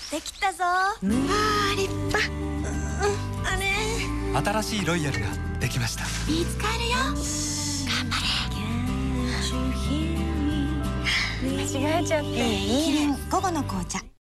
できたぞ。 立派。あれ、 新しいロイヤルができました。 見つかるよ。頑張れ。 間違えちゃって。 キリン午後の紅茶。